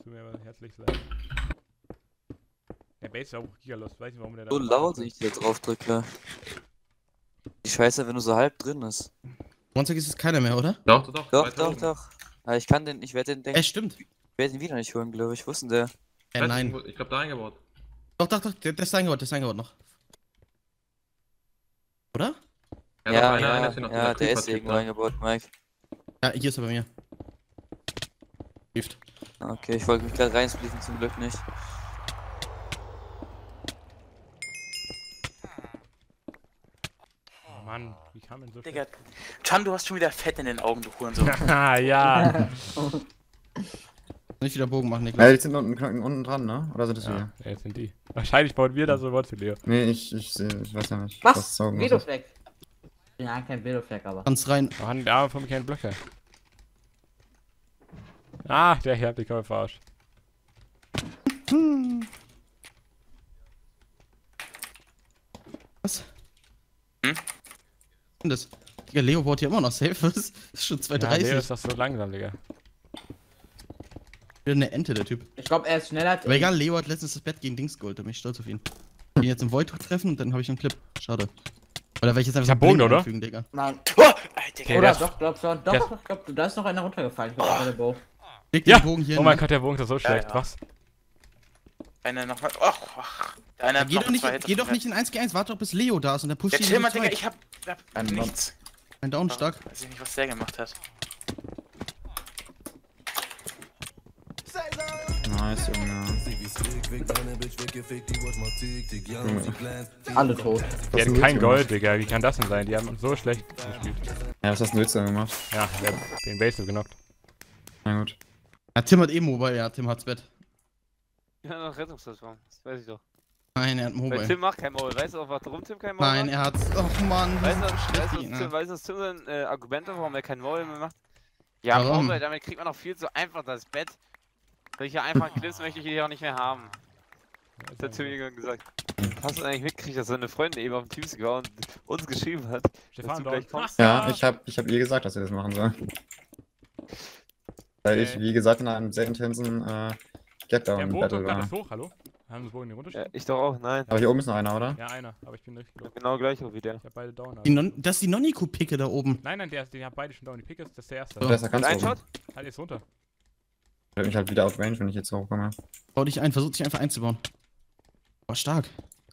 tut mir aber herzlich leid. Der Base ist auch gigalos, weiß nicht warum der da. So laut, wenn ich da drauf drücke. Die Scheiße, wenn du so halb drin ist. Monster ist es keiner mehr, oder? Doch. Doch, weiter doch, oben. doch. Aber ich werde den Stimmt. wieder nicht holen, glaube ich. Wo ist denn der? Nein. Ich glaube, da eingebaut. Doch, der ist eingebaut noch. Oder? Ja, einer ist hier noch ja, dieser der ist Creeper-Typ irgendwo da. eingebaut, Mike. Ja, hier ist er bei mir. Hilft. Okay, ich wollte mich gerade reinspließen, zum Glück nicht. Oh Mann, wie kam denn so Digga, Chan, du hast schon wieder Fett in den Augen, du Hurensohn. Haha, ja. Nicht wieder Bogen machen, Ja, Niklas. die sind unten dran, ne? Oder sind das wir? Ja, jetzt sind die. Wahrscheinlich bauen wir das so Wort zu Leo. Nee, ich weiß ja nicht. Was? Saugen muss. Vedofleck. Ja, kein Vedofleck, aber. Kannst rein. Oh, der Arme von mir keinen Blöcke. Ah, der hier hat mich gerade verarscht. Was? Hm? Was ist das? Digga, Leo baut hier immer noch safe. Was? Das ist schon Ja, Leo 2,30. ist doch so langsam, Digga. Wieder eine Ente, der Typ. Ich glaube, er ist schneller. Aber egal, Leo hat letztens das Bett gegen Dings geholt. Da bin ich stolz auf ihn. Ich ihn jetzt im Void treffen und dann habe ich einen Clip. Schade. Oder weil ich jetzt einfach Ich hab Bogen, Blink oder? einfügen, Digga. Nein. Oh, Digga, Okay, Oder der doch, glaub schon. der Doch, ich glaub, da ist noch einer runtergefallen. Ich glaub, der Bow. Leg Ja! den Bogen hier Oh mein hin. Gott, der Bogen ist so schlecht. ja. Was? einer nochmal. Och. Einer Geh doch nicht in 1 gegen 1, warte doch bis Leo da ist und der pusht Der ihn chill mal, zu Digga, zweit. ich hab Ein nichts. Ein Down stark. Weiß ich nicht, was der gemacht hat. Nice, Junge. Alle tot. Die hatten kein Gold, Digga. Wie kann das denn sein? Die haben so schlecht gespielt. Ja, was hast du jetzt denn gemacht? Ja, der hat den Base genockt. Na gut. Ja, Tim hat Mobile, ja, Tim hat's Bett. Ja, noch Rettungsplattform. Das weiß ich doch. Nein, er hat Weil Mobile. Tim macht kein Mobile. Weißt du auch, warum Tim kein Mobile Nein, macht? er hat's. Och Mann. Weißt du, Tim, was Tim sein Argument war, warum er kein Mobile mehr macht? Ja, Warum? Mobile, damit kriegt man noch viel zu einfach das Bett. Solche einfachen Clips möchte ich hier auch nicht mehr haben. Das hat Tim irgendwann gesagt. Hast du eigentlich mitgekriegt, dass seine Freundin eben auf dem Teamspeak war und uns geschrieben hat, dass du gleich kommst? Ja, ich hab ihr gesagt, dass ihr das machen soll. Weil ich, wie gesagt, in einem sehr intensen Der Get-Down Bogen Battle kommt gerade war. das hoch, hallo? Haben wir Bogen den Ja, runterstehen? ich doch auch, nein. Aber hier oben ist noch einer, oder? Ja, einer, aber ich bin richtig low. Genau gleich hoch wie der. Ich hab beide down. Das ist die Nonniku-Picke da oben. Nein, die haben beide schon down. Die Pick ist, das ist der erste. So. Besser kannst du Ein oben. Shot? Halt jetzt runter. Ich hab mich halt wieder auf Range, wenn ich jetzt hochkomme. Bau dich ein, versuch dich einfach einzubauen. Boah, stark.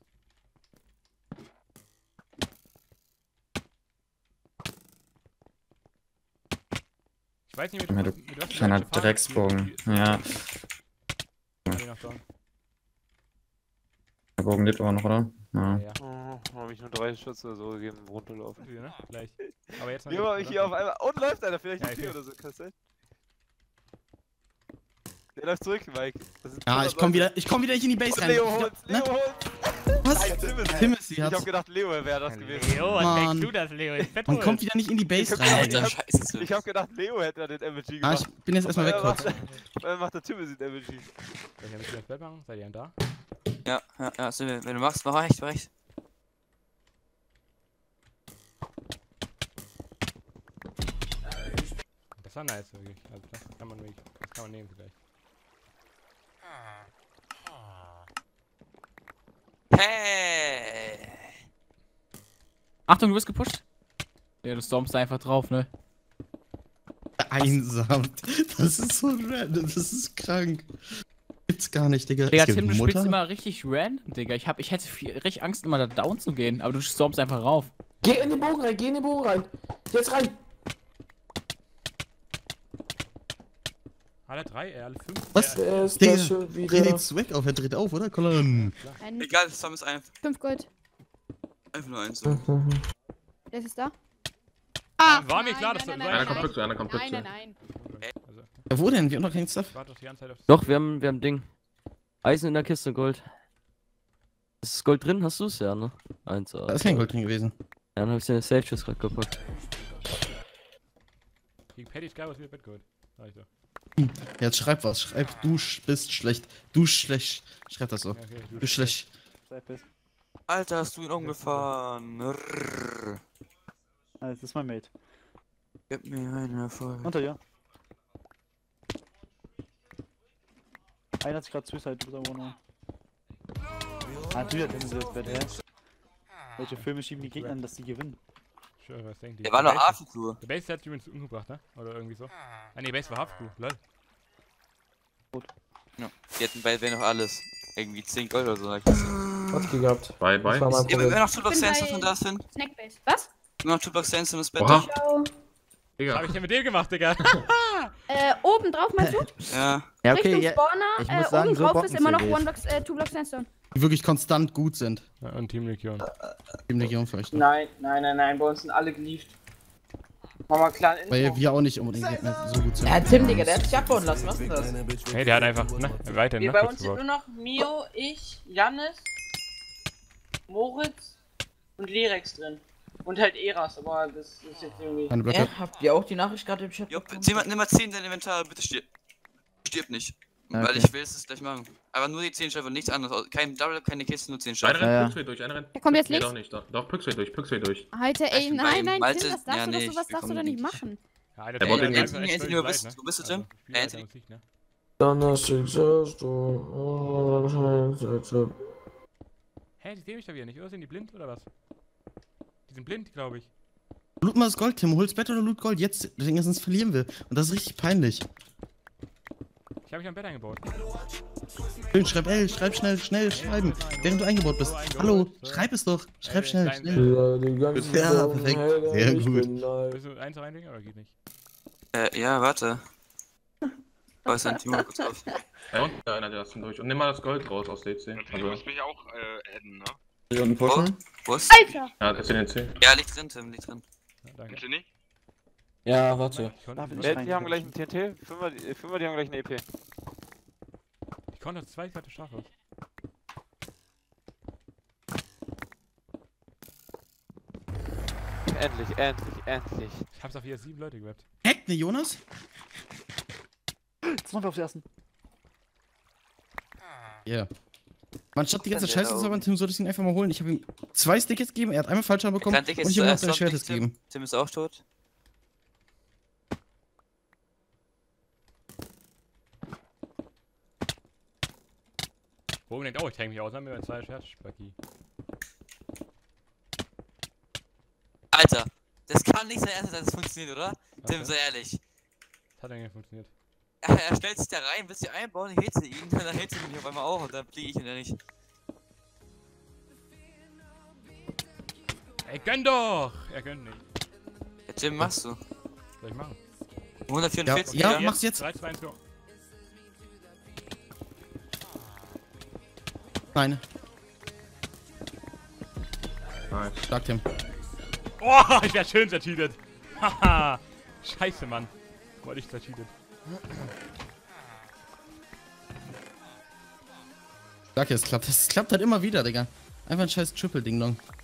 Ich weiß nicht, Ja, du mit was kleiner für Farben Drecksbogen. die- Ja, die noch down. der Bogen lebt aber noch, oder? Ja. Ja. Oh, habe ich nur 3 Shots oder so gegeben, runterlaufen. Ja, ne? Gleich. Aber jetzt noch Hier war nicht, ich hier oder? auf einmal. Und läuft einer, vielleicht Ja, ein ich 4 oder so, kann das sein? Der läuft zurück, Mike. Das sind Ja, 100 ich komm Leute. wieder nicht in die Base Und rein. Leo Ich- holt's, ne? Leo holt's. Was? Tim ist Ich hab gedacht, Leo wäre das gewesen. Leo, was Mann. denkst du das, Leo? Ist Fett Man kommt wieder nicht in die Base Ich hab rein. Alter, gedacht, scheiße. Ich hab gedacht, Leo hätte den MG Ah, gemacht. ich bin jetzt erstmal weg kurz. Dann macht der Tim den MG. Soll ich ein bisschen das Bett machen? Seid ihr denn da? Ja, so, wenn du machst, mach recht. Das war nice, wirklich. Also das kann man wirklich, das kann man nehmen vielleicht. Hey! Achtung, du wirst gepusht. Ja, du stormst da einfach drauf, ne? Einsam. Das ist so random, das ist krank. Gibt's gar nicht, Digga. Digga, Es gibt Tim, du Mutter? spielst immer richtig random, Digga. Ich hätte richtig Angst, immer da down zu gehen, aber du stormst einfach rauf. Geh in den Bogen rein, Jetzt rein. Alle drei, alle fünf. Was? Der ist Digga, das schon dreh wieder. den Swag auf, er dreht auf, oder? Colin. Egal, Sam ist einfach 5 Gold. nur eins. Mhm. Der ist da. War mir klar, dass du. Einer kommt plötzlich, einer kommt Nein, plötzlich. nein, nein. Also, Ja, wo denn? Wir haben doch keinen Stuff. ich warte doch die ganze Zeit auf. Doch, wir haben Ding. Eisen in der Kiste, Gold. Ist das Gold drin? Hast du es ja, ne? Eins. Da ist kein Gold drin gewesen. Ja, dann hab ich den Safe Chest gerade gepackt. Gegen Paddy Sky was wieder Bett geholt. Sag ich doch. Jetzt schreib was. Schreib, du bist schlecht. Du schlecht. Schreib das so. Ja, okay, Du schlecht. Alter, hast du ihn umgefahren? Rrrr. Das ist mein Mate. Gib mir einen Erfolg. Unter dir. Einer hat sich gerade Suicide über der Wohnung. Ah, natürlich hat er das Bett, hä? Welche Filme schieben die Gegner an, dass die gewinnen? Sure, was denkt ihr? Der war noch Base- Hafencrew. Der Base hat übrigens umgebracht, ne? Oder irgendwie so. Ah ne, Base war Hafencrew, lol. Ja. Die hatten bei noch alles. Irgendwie 10 Gold oder so. Ich weiß nicht. Wodka gehabt. Bye, bye. Das war mein Ja, Problem. immer noch Toolbox Ich bin Sandstorm bei- von da sind? Snackbase. Was? Immer noch Toolbox Sandstorm das Bett. Oha. Ciao. Was Digga. hab ich denn mit dem gemacht, Digga? Oben drauf meinst du? Ja. Ja, Richtung okay, ja. Spawner. ich muss sagen, oben so drauf bocken ist immer noch sie nicht. Two Blocks Sandstone. Die wirklich konstant gut sind. Ja, und Team Legion. Team Legion vielleicht. noch. Nein, bei uns sind alle gelieft. Mach mal klar in Weil wir auch nicht unbedingt so gut sind. Ja, Tim, Digga, der hat sich abbauen lassen, was ist denn das? Hey, der hat einfach, ne? Weiter, Nee, ne? bei Kurz uns sind gebaut. nur noch Mio, ich, Jannis, Moritz und Lirex drin. Und halt Eras, aber das ist jetzt irgendwie... Keine Blöcke. Habt ihr auch die Nachricht gerade im Chat Jo, bekommen? nimm mal 10 in dein Inventar, bitte stirb. Stirb nicht. Okay. Weil ich will es gleich machen. Aber nur die 10 Schiffe und nichts anderes. Kein Double, keine Kiste, nur 10 Schiffe. Einer rennt Ja. Pixel durch, einer rennt. Der kommt jetzt Nee, nicht. doch nicht. Doch, Pixel durch. Alter, ey, Ich bin bei nein, ihm. nein, Malte- Tim, das darfst ja, du nee, doch, sowas wir darfst du kommen doch nicht nicht. machen. Ja, Alter, Der wollte hat den einfach echt Anthony, völlig wo bist leid, du? Wo bist du, Also, Tim? Spiel hat Anthony? Musik, ne? Hä, die sehen mich da wieder nicht, oder? Sind die blind, oder was? Die sind blind, glaube ich. Loot mal das Gold, Tim. Hol's Bett oder Loot Gold. Jetzt, sonst verlieren wir. Und das ist richtig peinlich. Ich habe mich am Bett eingebaut. Schön, schreib L, schreib schnell schreiben. Während du eingebaut bist. Hallo, schreib es doch. Schreib schnell. Ja, perfekt. Sehr gut. Willst du eins reinlegen, oder geht nicht? Ja, warte. Da ist ein Team kurz auf. Ja, und da einer, der ist schon durch. Und nimm mal das Gold raus aus DC. Du musst mich auch adden, ne? Hier unten pushen. Wo ist? Alter! Ja, ist in den C. Ja, liegt drin, Tim, liegt drin. Ja, danke. Willst du nicht? Ja, warte. Ich konnte, Die haben gleich einen TNT, Fünfer, die haben gleich einen EP. ich konnte 2 Seite scharf aus. Endlich. Ich hab's auf hier 7 Leute gewappt. Heck, ne, Jonas? Jetzt noch aufs ersten. Ja. Yeah. Man, statt die ganze Das ist ja Scheiße da zu sagen, Tim sollte ich ihn einfach mal holen. Ich habe ihm 2 Stickets gegeben, er hat einmal Fallschaden bekommen Kann und dich jetzt ich habe ihm noch zuerst 3 Schwertes Tim. gegeben. Tim ist auch tot. Bogen denkt, oh, ich hänge mich aus, dann haben wir 2 Scherzspacki. Alter, das kann nicht sein Ernst sein, dass das funktioniert, oder? Tim, sei ehrlich. Das hat irgendwie funktioniert. Er stellt sich da rein, bis sie einbauen, ich hitte ihn, dann hitte ich mich auf einmal auch und dann fliege ich ihn ja nicht. Ey, gönn doch! Er gönnt nicht. Ja, Tim, machst du. Soll ich machen? 144 Ja, Meter. mach's jetzt. 3, 2, 1, go. Nein, Nice. stark, Tim. Oh, ich wär schön zercheatet. Haha. Scheiße, Mann. Wollte ich zercheatet. Stark, es klappt. Das klappt halt immer wieder, Digga. Einfach ein scheiß Triple-Ding-Dong.